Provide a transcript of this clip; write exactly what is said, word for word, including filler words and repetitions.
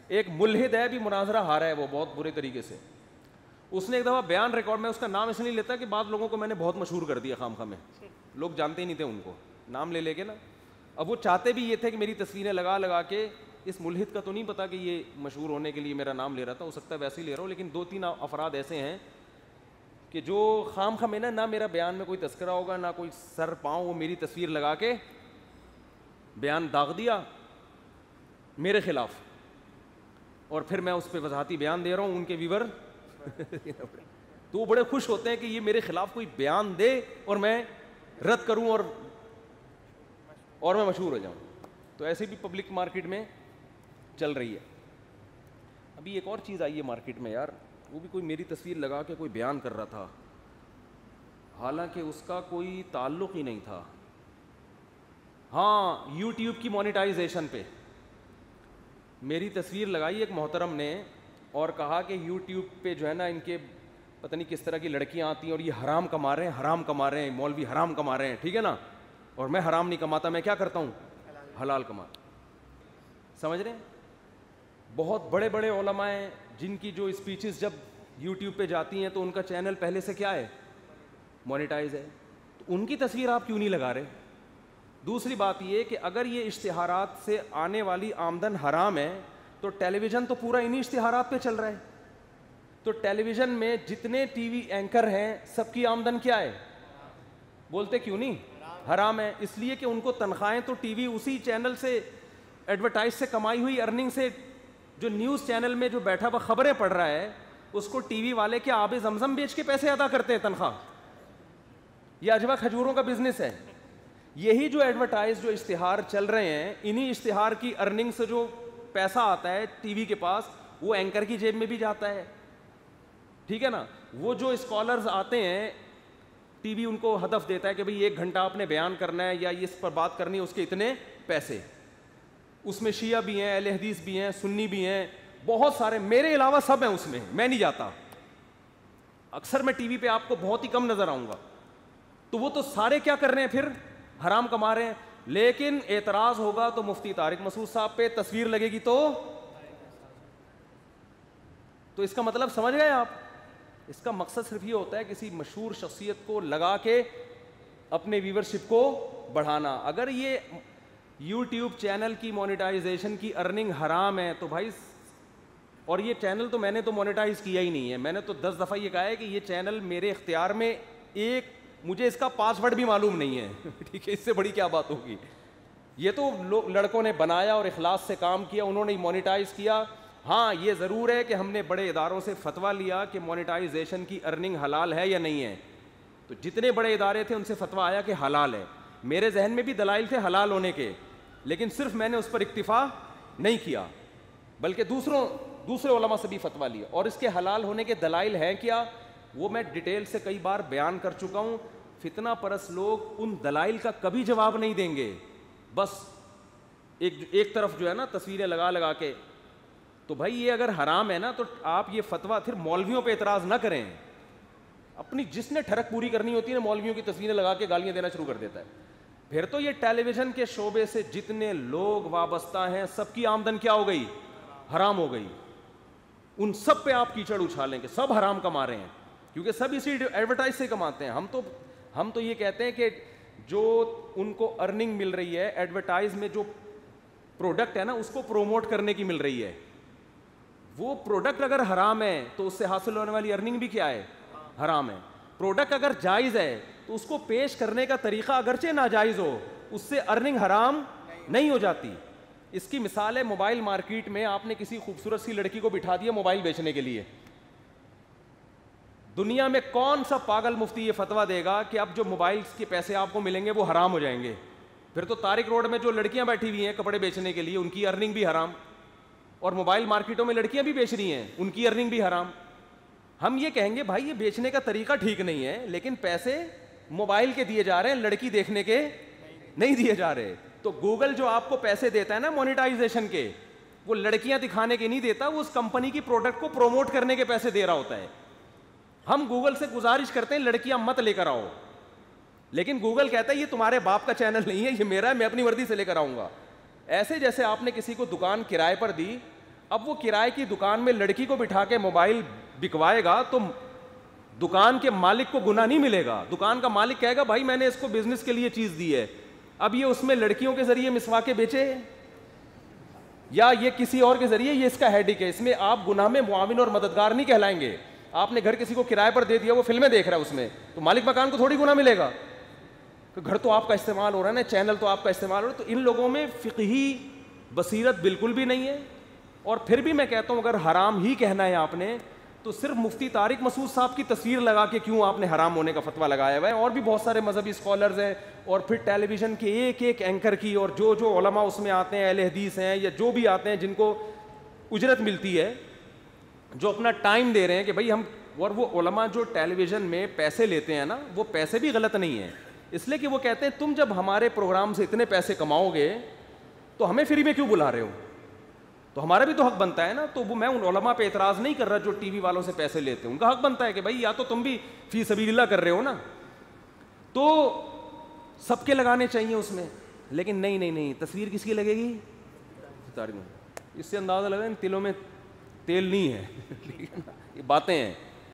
ایک ملحد ہے بھی مناظرہ ہارا ہے وہ بہت برے طریقے سے. اس نے ایک دفعہ بیان ریکارڈ میں اس کا نام اس لیے لیتا کہ بعض لوگوں کو میں نے بہت مشہور کر دیا خام خواہ میں, لوگ جانتے ہی نہیں تھے ان کو, نام لے لے کے نا. اب وہ چاہتے بھی یہ تھے کہ میری تصویریں لگا لگا کے, اس ملحد کا تو نہیں پتا کہ یہ مشہور ہونے کے لیے میرا نام لے رہا تھا, ہو سکتا ہے ویسے ہی لے رہا ہوں, لیکن دو تین افراد ایسے ہیں کہ جو خام خواہ میں نا نہ میرا بیان میں کوئی تذکرہ ہوگا نہ کوئی سر پاؤں, وہ میری تصویر لگا کے بیان داغ دیا میرے خلاف, اور پھر میں اس پہ وضاحتی بیان دے رہا ہوں, ان کے ویور تو وہ بڑے خوش ہوتے ہیں کہ یہ میرے خلاف کوئی بیان دے اور میں رد کروں اور اور میں مشہور ہو جاؤں. تو ایسے بھی پبلک مارکیٹ میں چل رہی ہے. ابھی ایک اور چیز آئی ہے مارکیٹ میں یار, وہ بھی کوئی میری تصویر لگا کے کوئی بیان کر رہا تھا, حالانکہ اس کا کوئی تعلق ہی نہیں تھا. ہاں, یوٹیوب کی مونیٹائزیشن پہ میری تصویر لگائی ایک محترم نے اور کہا کہ یوٹیوب پہ جو ہے نا ان کے پتہ نہیں کس طرح کی لڑکیاں آتی ہیں اور یہ حرام کما رہے ہیں حرام کما رہے ہیں مولوی حرام کما رہے ہیں, ٹھیک ہے نا, اور میں حرام نہیں کماتا, میں کیا کرتا ہوں, حلال کما. سمجھ رہے ہیں؟ بہت بڑے بڑے علماء ہیں جن کی جو اسپیچز جب یوٹیوب پہ جاتی ہیں تو ان کا چینل پہلے سے کیا ہے, مونیٹائز ہے, تو ان کی تصویر آپ کیوں نہیں لگا رہے؟ دوسری بات یہ کہ اگر یہ اشتہارات سے آنے والی آمدن حرام ہے تو ٹیلی ویژن تو پورا انہی اشتہارات پہ چل رہا ہے, تو ٹیلی ویژن میں جتنے ٹی وی اینکر ہیں سب کی آمدن کیا ہے, بولتے کیوں نہیں, حرام ہے. اس لیے کہ ان کو تنخواہیں تو ٹی وی اسی چینل سے ایڈورٹائز سے کمائی ہوئی ارننگ سے, جو نیوز چینل میں جو بیٹھا ہوا خبریں پڑھ رہا ہے اس کو ٹی وی والے کیا آب زمزم بیچ کے پیسے ادا کرتے ہیں تنخواہ, یہ اجوا کھجوروں کا بزنس ہے. یہی جو ایڈورٹائز جو اشتہار چل رہے ہیں انہی اشتہار کی ارننگ سے جو پیسہ آتا ہے ٹی وی کے پاس وہ اینکر کی جیب میں بھی جاتا ہے, ٹھیک ہے نا. وہ جو اسکالرز آتے ہیں ٹی وی ان کو ہدف دیتا ہے کہ بھئی ایک گھنٹہ آپ نے بیان کرنا ہے یا اس پر بات کرنی ہے, اس کے اتنے پیسے. اس میں شیعہ بھی ہیں, اہل حدیث بھی ہیں, سنی بھی ہیں, بہت سارے, میرے علاوہ سب ہیں اس میں, میں نہیں جاتا. اکثر میں ٹی وی پہ آپ کو بہت ہی کم نظر آؤں گا. تو وہ تو سارے کیا کر رہے ہیں, پھر حرام کما رہے ہیں. لیکن اعتراض ہوگا تو مفتی طارق مسعود صاحب پہ تصویر لگے گی تو تو اس کا مطلب سمجھ گئے آپ, اس کا مقصد صرف یہ ہوتا ہے کسی مشہور شخصیت کو لگا کے اپنے ویورشپ کو بڑھانا. اگر یہ یوٹیوب چینل کی مونیٹائزیشن کی ارننگ حرام ہے تو بھائی, اور یہ چینل تو میں نے تو مونیٹائز کیا ہی نہیں ہے, میں نے تو دس دفعہ یہ کہا ہے کہ یہ چینل میرے اختیار میں, ایک مجھے اس کا پاس ورڈ بھی معلوم نہیں ہے, ٹھیک ہے, اس سے بڑی کیا بات ہوگی. یہ تو لڑکوں نے بنایا اور اخلاص سے کام کیا, انہوں نے مونیٹائز کیا. ہاں یہ ضرور ہے کہ ہم نے بڑے اداروں سے فتویٰ لیا کہ مونیٹائزیشن کی ارننگ حلال ہے یا نہیں ہے, تو جتنے بڑے ادارے تھے ان سے فتویٰ آیا کہ حلال ہے. میرے ذہن میں بھی دلائل تھے حلال ہونے کے, لیکن صرف میں نے اس پر اکتفا نہیں کیا بلکہ دوسروں دوسرے علماء سے بھی فتویٰ لیا. اور اس کے حلال ہونے کے دلائل ہیں کیا, وہ میں ڈیٹیل سے کئی بار بیان کر چکا ہوں. فتنہ پرست لوگ ان دلائل کا کبھی جواب نہیں دیں گے, بس ایک ایک طرف جو ہے نا تصویریں لگا لگا کے. تو بھائی یہ اگر حرام ہے نا تو آپ یہ فتویٰ پھر مولویوں پہ اعتراض نہ کریں. اپنی جس نے ٹھڑک پوری کرنی ہوتی ہے نا مولویوں کی تصویریں لگا کے گالیاں دینا شروع کر دیتا ہے. پھر تو یہ ٹیلی ویژن کے شعبے سے جتنے لوگ وابستہ ہیں سب کی آمدن کیا ہو گئی, حرام ہو گئی. ان سب پہ آپ کیچڑ اچھالیں کہ سب حرام کما رہے ہیں, کیونکہ سب اسی ایڈورٹائز سے کماتے ہیں. ہم تو ہم تو یہ کہتے ہیں کہ جو ان کو ارننگ مل رہی ہے ایڈورٹائز میں, جو پروڈکٹ ہے نا اس کو پروموٹ کرنے کی مل رہی ہے, وہ پروڈکٹ اگر حرام ہے تو اس سے حاصل ہونے والی ارننگ بھی کیا ہے, حرام ہے. پروڈکٹ اگر جائز ہے تو اس کو پیش کرنے کا طریقہ اگرچہ ناجائز ہو, اس سے ارننگ حرام نہیں ہو جاتی. اس کی مثال ہے موبائل مارکیٹ میں آپ نے کسی خوبصورت سی لڑکی کو بٹھا دیا موبائل بیچنے کے لیے. دنیا میں کون سا پاگل مفتی یہ فتویٰ دے گا کہ اب جو موبائلز کے پیسے آپ کو ملیں گے وہ حرام ہو جائیں گے؟ پھر تو طارق روڈ میں جو لڑکیاں بیٹھی ہوئی ہیں کپڑے بیچنے کے لیے ان کی ارننگ بھی حرام, اور موبائل مارکیٹوں میں لڑکیاں بھی بیچ رہی ہیں ان کی ارننگ بھی حرام. ہم یہ کہیں گے بھائی یہ بیچنے کا طریقہ ٹھیک نہیں ہے, لیکن پیسے موبائل کے دیے جا رہے ہیں, لڑکی دیکھنے کے نہیں دیے جا رہے. تو گوگل جو آپ کو پیسے دیتا ہے نا مونیٹائزیشن کے, وہ لڑکیاں دکھانے کے نہیں دیتا, وہ اس کمپنی کی پروڈکٹ کو پروموٹ کرنے کے پیسے دے رہا ہوتا ہے. ہم گوگل سے گزارش کرتے ہیں لڑکیاں مت لے کر آؤ, لیکن گوگل کہتا ہے یہ تمہارے باپ کا چینل نہیں ہے, یہ میرا ہے, میں اپنی مرضی سے لے کر آؤں گا. ایسے جیسے آپ نے کسی کو دکان کرائے پر دی اب وہ کرائے کی دکان میں لڑکی کو بٹھا کے موبائل بکوائے گا تو دکان کے مالک کو گناہ نہیں ملے گا. دکان کا مالک کہے گا بھائی میں نے اس کو بزنس کے لیے چیز دی ہے, اب یہ اس میں لڑکیوں کے ذریعے مسواکیں بیچے یا یہ کسی اور کے ذریعے, یہ اس کا ہیڈک ہے. اس میں آپ گناہ میں معاون اور مددگار نہیں کہلائیں گے. آپ نے گھر کسی کو کرائے پر دے دیا, وہ فلمیں دیکھ رہا ہے اس میں, تو مالک مکان کو تھوڑی گناہ ملے گا کہ گھر تو آپ کا استعمال ہو رہا ہے نا, چینل تو آپ کا استعمال ہو رہا ہے. تو ان لوگوں میں فقہی بصیرت بالکل بھی نہیں ہے. اور پھر بھی میں کہتا ہوں اگر حرام ہی کہنا ہے آپ نے تو صرف مفتی طارق مسعود صاحب کی تصویر لگا کے کیوں آپ نے حرام ہونے کا فتویٰ لگایا ہوا ہے؟ اور بھی بہت سارے مذہبی اسکالرز ہیں, اور پھر ٹیلی ویژن کے ایک ایک اینکر کی, اور جو جو علماء اس میں آتے ہیں, اہل حدیث ہیں یا جو بھی آتے ہیں جن کو اجرت ملتی ہے, جو اپنا ٹائم دے رہے ہیں کہ بھائی ہم, اور وہ علماء جو ٹیلی ویژن میں پیسے لیتے ہیں نا, وہ پیسے بھی غلط نہیں ہیں, اس لیے کہ وہ کہتے ہیں تم جب ہمارے پروگرام سے اتنے پیسے کماؤ گے تو ہمیں فری میں کیوں بلا رہے ہو, تو ہمارا بھی تو حق بنتا ہے نا. تو وہ میں ان علماء پہ اعتراض نہیں کر رہا جو ٹی وی والوں سے پیسے لیتے ہیں, ان کا حق بنتا ہے کہ بھائی یا تو تم بھی فی سبیل اللہ کر رہے ہو نا, تو سب کے لگانے چاہیے اس میں. لیکن نہیں نہیں نہیں, تصویر کس کی لگے گی؟ اس سے اندازہ لگا ان تلوں میں تیل نہیں ہے. یہ باتیں ہیں.